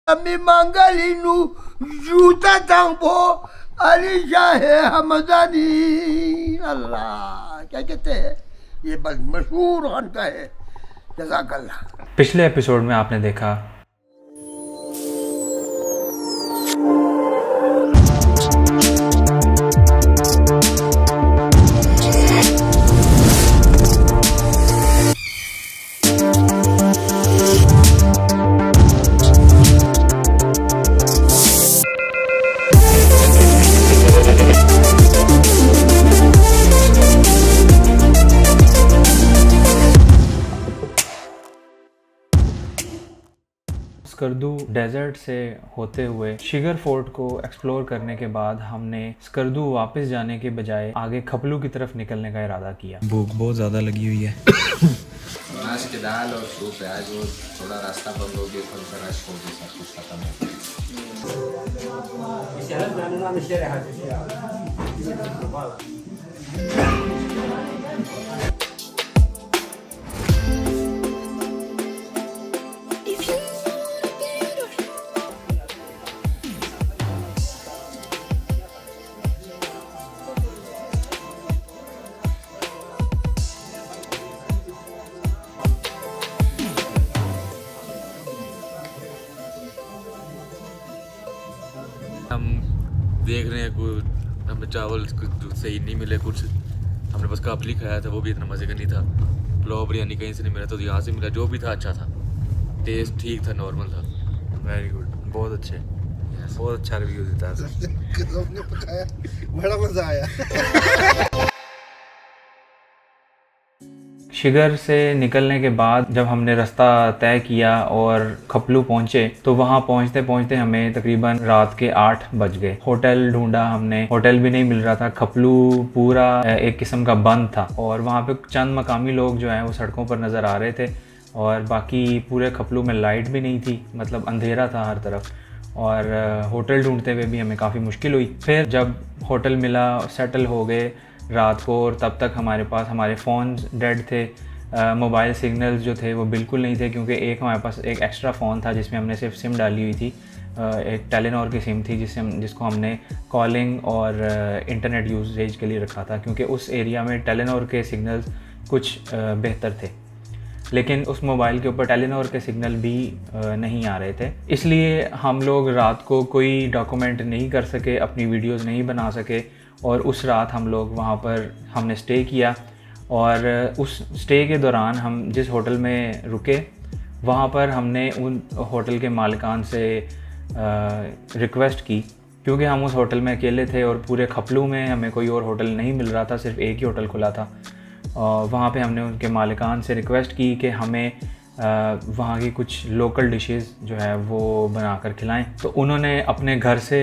अम्मी मंगलिनु जूता तंबो अली शाहे हमदानी। अल्लाह क्या कहते हैं, ये बस मशहूर खानका है। जज़ाकल्लाह। पिछले एपिसोड में आपने देखा स्कर्दू डेजर्ट से होते हुए शिगर फोर्ट को एक्सप्लोर करने के बाद हमने स्कर्दू वापस जाने के बजाय आगे खपलू की तरफ निकलने का इरादा किया। भूख बहुत ज़्यादा लगी हुई है। मांस की दाल और सूप है आज, वो थोड़ा रास्ता बंद हो गया, थोड़ा रश हो गया, सब कुछ खत्म हो गया। हम देख रहे हैं कुछ हमें चावल कुछ सही नहीं मिले, कुछ हमने बस काबली खाया था, वो भी इतना मज़े का नहीं था। पुलाव बिरयानी कहीं से नहीं मिला, तो यहाँ से मिला, जो भी था अच्छा था, टेस्ट ठीक था, नॉर्मल था। वेरी गुड, बहुत अच्छे, बहुत अच्छा रिव्यू देता है। बड़ा मज़ा आया। शिगर से निकलने के बाद जब हमने रास्ता तय किया और खपलू पहुंचे तो वहां पहुंचते पहुंचते हमें तकरीबन रात के 8 बज गए। होटल ढूंढा हमने, होटल भी नहीं मिल रहा था। खपलू पूरा एक किस्म का बंद था और वहां पे चंद मकामी लोग जो हैं वो सड़कों पर नज़र आ रहे थे और बाकी पूरे खपलू में लाइट भी नहीं थी, मतलब अंधेरा था हर तरफ और होटल ढूंढते हुए भी हमें काफ़ी मुश्किल हुई। फिर जब होटल मिला, सेटल हो गए रात को, और तब तक हमारे पास हमारे फ़ोन डेड थे, मोबाइल सिग्नल्स जो थे वो बिल्कुल नहीं थे, क्योंकि हमारे पास एक एक्स्ट्रा फ़ोन था जिसमें हमने सिर्फ सिम डाली हुई थी, एक टेलीनॉर की सिम थी जिसको हमने कॉलिंग और इंटरनेट यूजेज के लिए रखा था, क्योंकि उस एरिया में टेलीनॉर के सिग्नल्स कुछ बेहतर थे। लेकिन उस मोबाइल के ऊपर टेलीनॉर के सिग्नल भी नहीं आ रहे थे, इसलिए हम लोग रात को कोई डॉक्यूमेंट नहीं कर सके, अपनी वीडियोज़ नहीं बना सके और उस रात हम लोग वहाँ पर हमने स्टे किया। और उस स्टे के दौरान हम जिस होटल में रुके वहाँ पर हमने उन होटल के मालिकान से रिक्वेस्ट की, क्योंकि हम उस होटल में अकेले थे और पूरे खपलू में हमें कोई और होटल नहीं मिल रहा था, सिर्फ एक ही होटल खुला था। वहाँ पे हमने उनके मालिकान से रिक्वेस्ट की कि हमें वहाँ की कुछ लोकल डिशेज़ जो है वो बनाकर खिलाएं। तो उन्होंने अपने घर से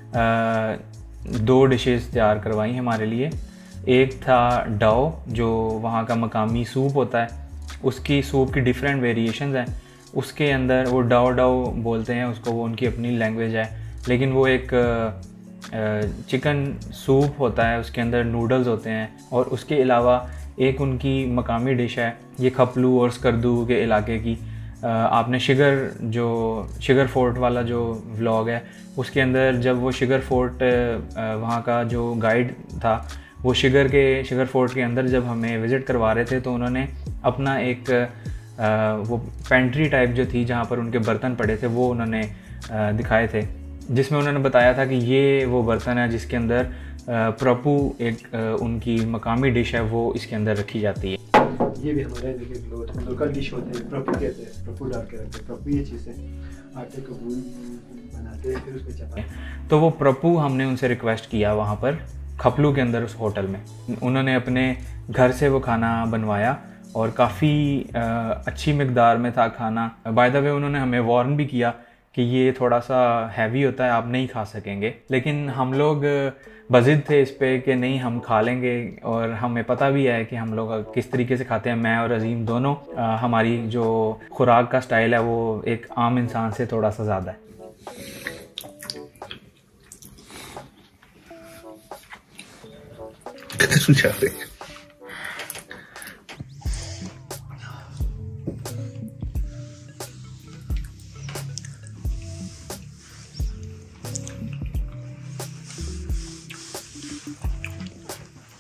2 डिशेज़ तैयार करवाई हमारे लिए। एक था डाओ, जो वहाँ का मकामी सूप होता है, उसकी सूप की डिफरेंट वेरिएशंस हैं। उसके अंदर वो डाओ बोलते हैं उसको, वो उनकी अपनी लैंग्वेज है, लेकिन वो एक चिकन सूप होता है, उसके अंदर नूडल्स होते हैं। और उसके अलावा एक उनकी मकामी डिश है, ये खपलू और स्कर्दू के इलाके की। आपने शिगर फोर्ट वाला जो व्लॉग है उसके अंदर जब वो शिगर फोर्ट वहाँ का जो गाइड था वो शिगर फोर्ट के अंदर जब हमें विज़िट करवा रहे थे, तो उन्होंने अपना एक वो पेंट्री टाइप जो थी जहाँ पर उनके बर्तन पड़े थे वो उन्होंने दिखाए थे, जिसमें उन्होंने बताया था कि ये वो बर्तन है जिसके अंदर प्रपू एक उनकी मकामी डिश है, वो इसके अंदर रखी जाती है। ये भी हमारे लोकल डिश होते हैं, प्रपू कहते हैं, प्रपू डाल के रखते हैं। प्रपू ये चीज़ है, आटे को बनाते हैं, फिर उसमें चपाती। तो वो प्रपू हमने उनसे रिक्वेस्ट किया वहाँ पर खपलू के अंदर उस होटल में। उन्होंने अपने घर से वो खाना बनवाया और काफ़ी अच्छी मिकदार में था खाना। बाय द वे उन्होंने हमें वार्न भी किया कि ये थोड़ा सा हैवी होता है, आप नहीं खा सकेंगे, लेकिन हम लोग बज़िद थे इस पे कि नहीं हम खा लेंगे। और हमें पता भी है कि हम लोग किस तरीके से खाते हैं, मैं और अजीम दोनों। हमारी जो खुराक का स्टाइल है वो एक आम इंसान से थोड़ा सा ज़्यादा है।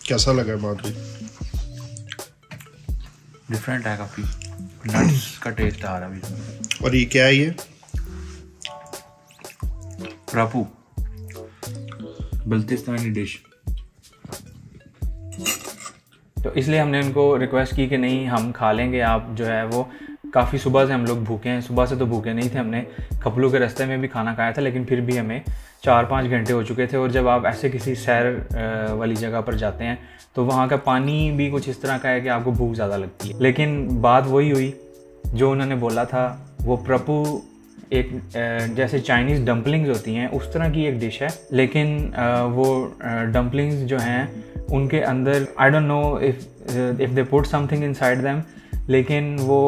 कैसा लगा बाकी? डिफरेंट है काफ़ी, नट्स का टेस्ट आ रहा है अभी। और ये क्या है ये? प्रभु बल्तिस्तानी डिश। तो इसलिए हमने उनको रिक्वेस्ट की कि नहीं हम खा लेंगे, आप जो है वो काफ़ी सुबह से हम लोग भूखे हैं। सुबह से तो भूखे नहीं थे, हमने खपलू के रास्ते में भी खाना खाया था, लेकिन फिर भी हमें 4-5 घंटे हो चुके थे। और जब आप ऐसे किसी सैर वाली जगह पर जाते हैं तो वहाँ का पानी भी कुछ इस तरह का है कि आपको भूख ज़्यादा लगती है। लेकिन बात वही हुई जो उन्होंने बोला था। वो प्रपू एक जैसे चाइनीज़ डम्पलिंग्स होती हैं उस तरह की एक डिश है, लेकिन वो डम्पलिंग्स जो हैं उनके अंदर I don't know if they put something inside them, लेकिन वो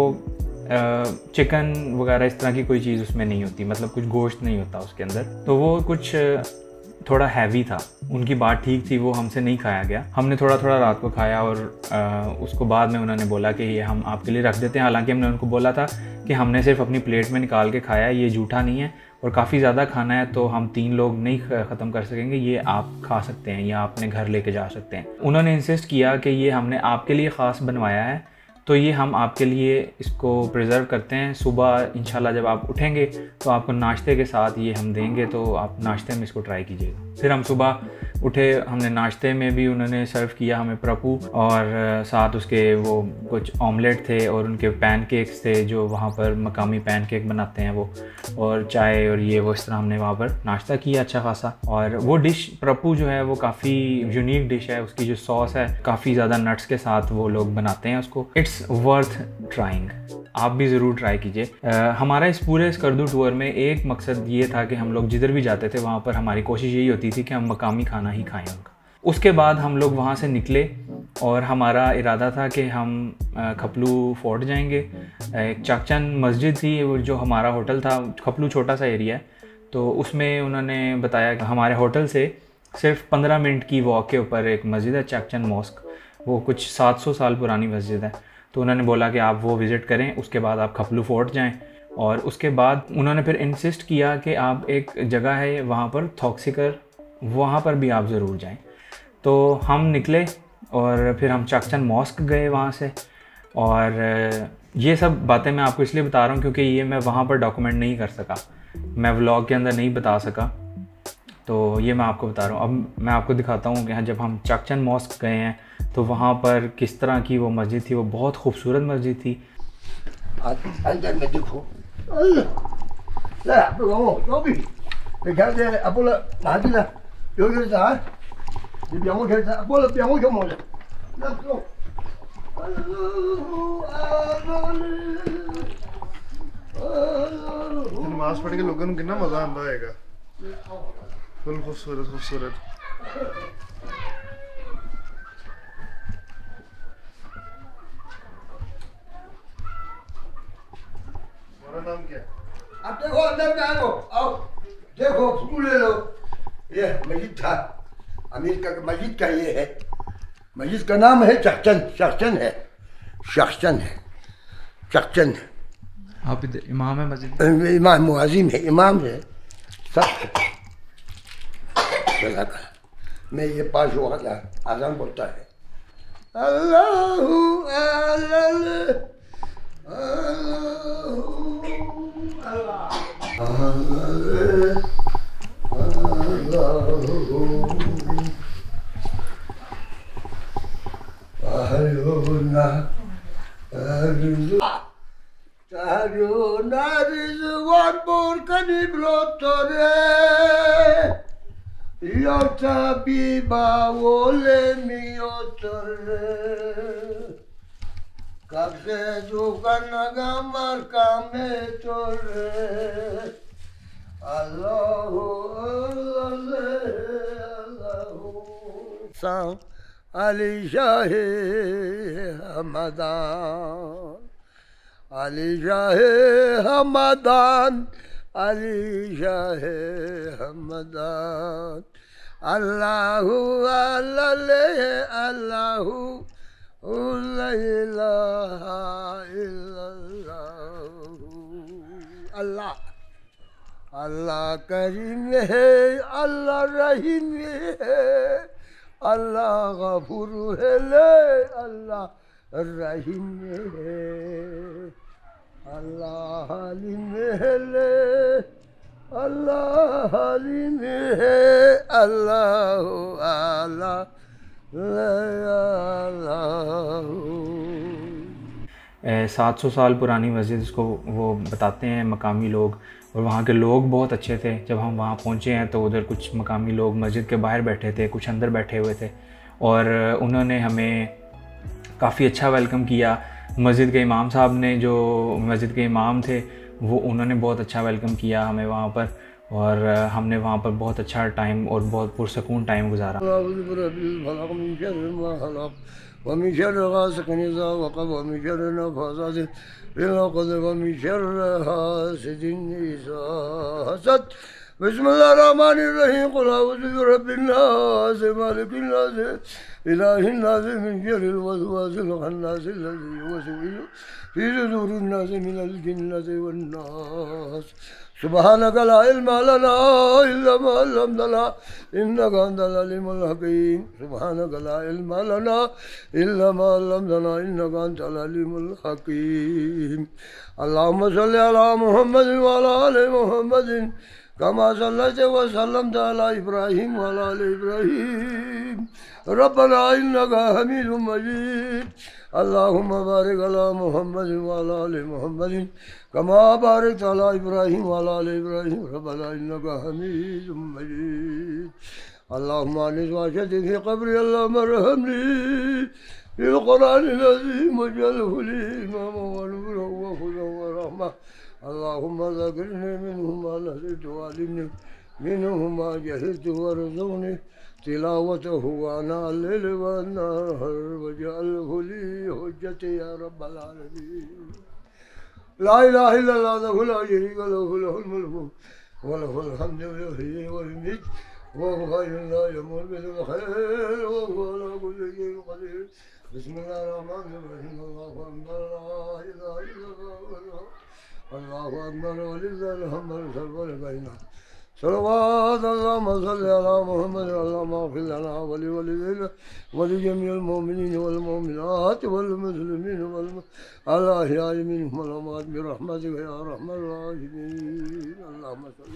चिकन वगैरह इस तरह की कोई चीज़ उसमें नहीं होती, मतलब कुछ गोश्त नहीं होता उसके अंदर। तो वो कुछ थोड़ा हैवी था। उनकी बात ठीक थी, वो हमसे नहीं खाया गया। हमने थोड़ा थोड़ा रात को खाया और उसको बाद में उन्होंने बोला कि ये हम आपके लिए रख देते हैं। हालांकि हमने उनको बोला था कि हमने सिर्फ अपनी प्लेट में निकाल के खाया है, ये जूठा नहीं है और काफ़ी ज़्यादा खाना है तो हम 3 लोग नहीं ख़त्म कर सकेंगे, ये आप खा सकते हैं या अपने घर लेके जा सकते हैं। उन्होंने इंसिस्ट किया कि ये हमने आपके लिए ख़ास बनवाया है, तो ये हम आपके लिए इसको प्रिजर्व करते हैं। सुबह इंशाल्लाह जब आप उठेंगे तो आपको नाश्ते के साथ ये हम देंगे, तो आप नाश्ते में इसको ट्राई कीजिएगा। फिर हम सुबह उठे, हमने नाश्ते में भी उन्होंने सर्व किया हमें प्रपू, और साथ उसके वो कुछ ऑमलेट थे और उनके पैनकेक्स थे जो वहाँ पर मकामी पैनकेक बनाते हैं वो, और चाय और ये वो इस तरह हमने वहाँ पर नाश्ता किया अच्छा खासा। और वो डिश प्रपू जो है वो काफ़ी यूनिक डिश है, उसकी जो सॉस है काफ़ी ज़्यादा नट्स के साथ वो लोग बनाते हैं उसको। इट्स वर्थ ट्राइंग, आप भी ज़रूर ट्राई कीजिए। हमारा इस पूरे स्कर्दू टूर में एक मकसद ये था कि हम लोग जिधर भी जाते थे वहाँ पर हमारी कोशिश यही होती थी कि हम मकामी खाना ही खाएं उनका। उसके बाद हम लोग वहाँ से निकले और हमारा इरादा था कि हम खपलू फोर्ट जाएंगे। एक चाकचंद मस्जिद थी जो हमारा होटल था, खपलू छोटा सा एरिया है, तो उसमें उन्होंने बताया कि हमारे होटल से सिर्फ 15 मिनट की वॉक के ऊपर एक मस्जिद है चाकचंद मॉस्क, वो कुछ 700 साल पुरानी मस्जिद है। तो उन्होंने बोला कि आप वो विज़िट करें, उसके बाद आप खपलू फोर्ट जाएं। और उसके बाद उन्होंने फिर इंसिस्ट किया कि आप एक जगह है वहाँ पर थॉक्सिकर, वहाँ पर भी आप ज़रूर जाएं। तो हम निकले और फिर हम चाकचंद मॉस्क गए वहाँ से। और ये सब बातें मैं आपको इसलिए बता रहा हूँ क्योंकि ये मैं वहाँ पर डॉक्यूमेंट नहीं कर सका, मैं व्लॉग के अंदर नहीं बता सका, तो ये मैं आपको बता रहा हूँ। अब मैं आपको दिखाता हूँ कि जब हम चाकचंद मॉस्क गए हैं तो वहाँ पर किस तरह की वो मस्जिद थी। वो बहुत खूबसूरत मस्जिद थी। अंदर में देखो, ला बरो योबी बेखादे अपोला नादिला योगिरता 이 병원 결사 뭘 병원 좀 몰라 나 또 नमाज पढ़ के लोगों को कितना मजा आता होगा, फुल खूबसूरत खूबसूरत। हमारा नाम क्या है? अब देखो अंदर में आओ, आओ देखो फूल ले लो। ये मस्जिद था, अमेरिका का मस्जिद का ये है। मस्जिद का नाम है चाकचंद, चाकचंद है, चाकचंद है, चाकचंद। आप इमाम है मस्जिद? इमाम मुआजिम है, इमाम है सब। मैं ये 5 वक्त आज़ान बोलता है, अल्लाहु अल्लाह अली शाहे हमदान, अली शाहे हमदान, अली शाहे हमदान। अल्लाहु अल्लाह अल्लाहु ला इलाहा इल्लल्लाह। अल्लाह अल्लाह करीम है, अल्लाह रहीम है, अल्लाह गफूर है ले, अल्लाह रहीम है, अल्लाह हालिम है ले, अल्लाह हालिम है, अल्लाह अल्लाह 700 साल पुरानी मस्जिद इसको वो बताते हैं मकामी लोग, और वहाँ के लोग बहुत अच्छे थे। जब हम वहाँ पहुँचे हैं तो उधर कुछ मकामी लोग मस्जिद के बाहर बैठे थे, कुछ अंदर बैठे हुए थे, और उन्होंने हमें काफ़ी अच्छा वेलकम किया। मस्जिद के इमाम साहब ने, जो मस्जिद के इमाम थे, वो उन्होंने बहुत अच्छा वेलकम किया हमें वहाँ पर, और हमने वहाँ पर बहुत अच्छा टाइम और बहुत पुरसकून टाइम गुजारा। ومن شر غاسق إذا وقب ومن شر النفاثات في العقد ومن شر حاسد إذا حسد بسم الله الرحمن الرحيم قل أعوذ برب الناس مالك الناس إله الناس من شر الوسواس الخناس الذي يوسوس في صدور الناس من الجنة والناس سبحانك لا علم لنا إلا ما علمتنا إنك أنت العليم الحكيم سبحانك لا علم لنا إلا ما علمتنا إنك أنت العليم الحكيم اللهم صل على محمد وعلى آل محمد كما صليت وسلمت على إبراهيم وعلى آل إبراهيم ربنا إنك حميد مجيد اللهم بارك على محمد وعلى آل محمد كما باركت على إبراهيم وعلى آل إبراهيم ربنا إنك حميد مجيد اللهم أنس واشهدني في قبري اللهم ارحمني في القرآن العظيم واجعله لي إماما ونورا وهدى ورحمة اللهم ذكرني منه ما نسيت وعلمني منه ما جهلت وارزقني تلاوته وأنا الليل والنهار واجعله لي حجتي يا رب العالمين لا إله إلا الله له لا شريك له له الملك وله الحمد يحيي ويميت وهو خير لا يموت بالخير وهو على كل شيء قدير بسم الله الرحمن الرحيم الله أكبر لا إله إلا الله الله أكبر ولله الحمد صلوات بيننا صلوات اللهم صل على محمد اللهم اغفر لنا ولوالدينا ولجميع المؤمنين والمؤمنات والمسلمين الأحياء منهم والأموات برحمتك يا أرحم الراحمين اللهم صل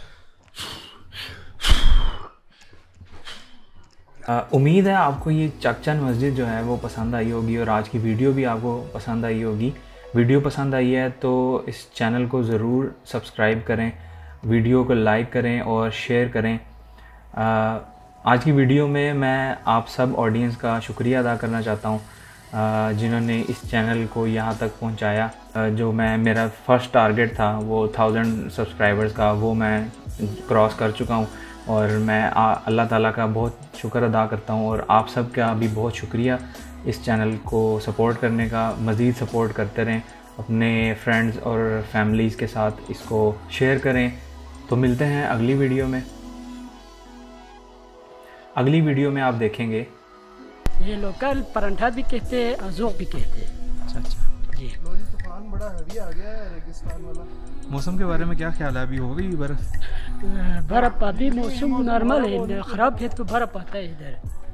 उम्मीद है आपको ये चकचंद मस्जिद जो है वो पसंद आई होगी, और आज की वीडियो भी आपको पसंद आई होगी। वीडियो पसंद आई है तो इस चैनल को ज़रूर सब्सक्राइब करें, वीडियो को लाइक करें और शेयर करें। आज की वीडियो में मैं आप सब ऑडियंस का शुक्रिया अदा करना चाहता हूँ जिन्होंने इस चैनल को यहाँ तक पहुँचाया। जो मेरा फ़र्स्ट टारगेट था वो 1000 सब्सक्राइबर्स का, वो मैं क्रॉस कर चुका हूँ, और मैं अल्लाह ताला का बहुत शुक्र अदा करता हूँ, और आप सब का भी बहुत शुक्रिया इस चैनल को सपोर्ट करने का। मज़ीद सपोर्ट करते रहें, अपने फ्रेंड्स और फैमिलीज़ के साथ इसको शेयर करें। तो मिलते हैं अगली वीडियो में। अगली वीडियो में आप देखेंगे ये लोकल परांठा भी कहते हैं, अज़ूक भी कहते हैं। अच्छा अच्छा जी। तूफान बड़ा हैवी आ गया है, रेगिस्तान वाला। मौसम के बारे में क्या ख्याल है? अभी हो गई बर्फ़? बर्फ़ अभी मौसम नॉर्मल है, ख़राब है तो बर्फ़ आता है इधर।